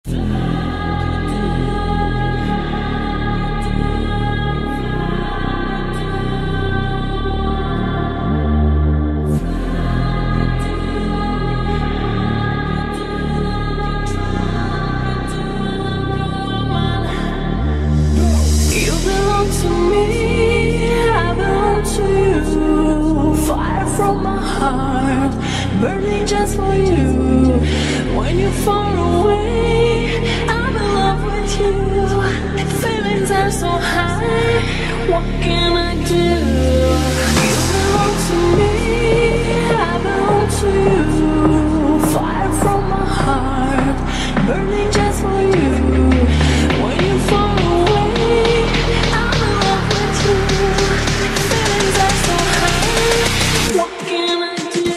Burning just for you. When you're far away, I'm in love with you. Feelings are so high, what can I do? You belong to me, I belong to you. Fire from my heart, burning just for you. When you're far away, I'm in love with you. Feelings are so high, what can I do?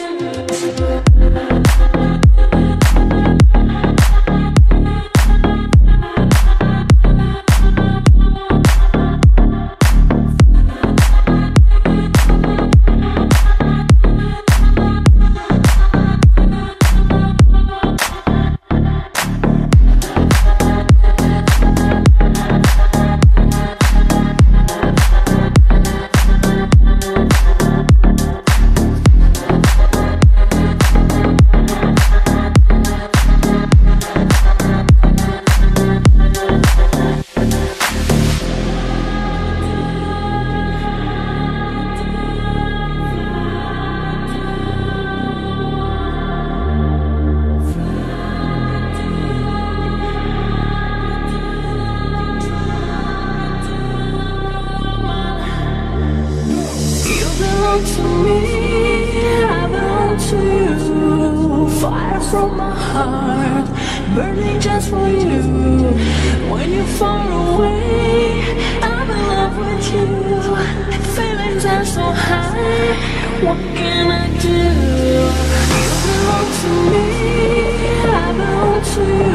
To me, I belong to you. Fire from my heart, burning just for you. When you're far away, I'm in love with you. Feelings are so high, what can I do? You belong to me, I belong to you.